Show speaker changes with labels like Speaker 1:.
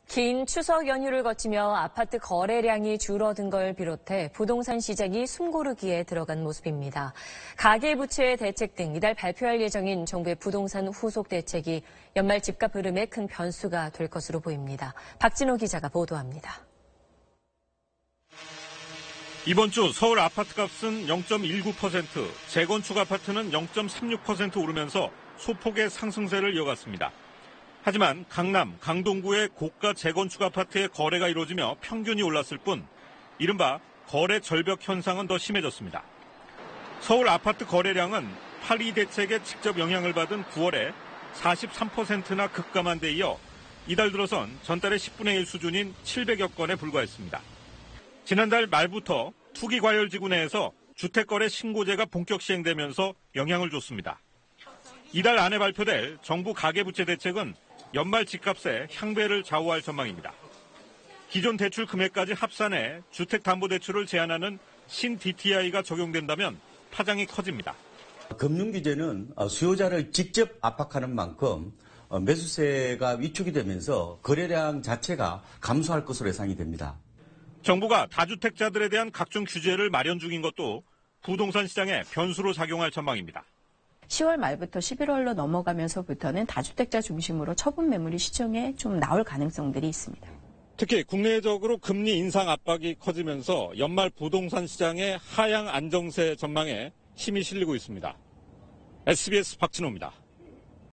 Speaker 1: 긴 추석 연휴를 거치며 아파트 거래량이 줄어든 걸 비롯해 부동산 시장이 숨고르기에 들어간 모습입니다. 가계부채 대책 등 이달 발표할 예정인 정부의 부동산 후속 대책이 연말 집값 흐름에 큰 변수가 될 것으로 보입니다. 박진호 기자가 보도합니다.
Speaker 2: 이번 주 서울 아파트값은 0.19%, 재건축 아파트는 0.36% 오르면서 소폭의 상승세를 이어갔습니다. 하지만 강남, 강동구의 고가 재건축 아파트의 거래가 이루어지며 평균이 올랐을 뿐 이른바 거래 절벽 현상은 더 심해졌습니다. 서울 아파트 거래량은 8.2 대책에 직접 영향을 받은 9월에 43%나 급감한 데 이어 이달 들어선 전달의 10분의 1 수준인 700여 건에 불과했습니다. 지난달 말부터 투기과열지구 내에서 주택거래 신고제가 본격 시행되면서 영향을 줬습니다. 이달 안에 발표될 정부 가계부채 대책은 연말 집값의 향배를 좌우할 전망입니다. 기존 대출 금액까지 합산해 주택담보대출을 제한하는 신-DTI가 적용된다면 파장이 커집니다.
Speaker 3: 금융규제는 수요자를 직접 압박하는 만큼 매수세가 위축이 되면서 거래량 자체가 감소할 것으로 예상이 됩니다.
Speaker 2: 정부가 다주택자들에 대한 각종 규제를 마련 중인 것도 부동산 시장에 변수로 작용할 전망입니다.
Speaker 4: 10월 말부터 11월로 넘어가면서부터는 다주택자 중심으로 처분 매물이 시중에 좀 나올 가능성들이 있습니다.
Speaker 2: 특히 국내적으로 금리 인상 압박이 커지면서 연말 부동산 시장의 하향 안정세 전망에 힘이 실리고 있습니다. SBS 박진호입니다.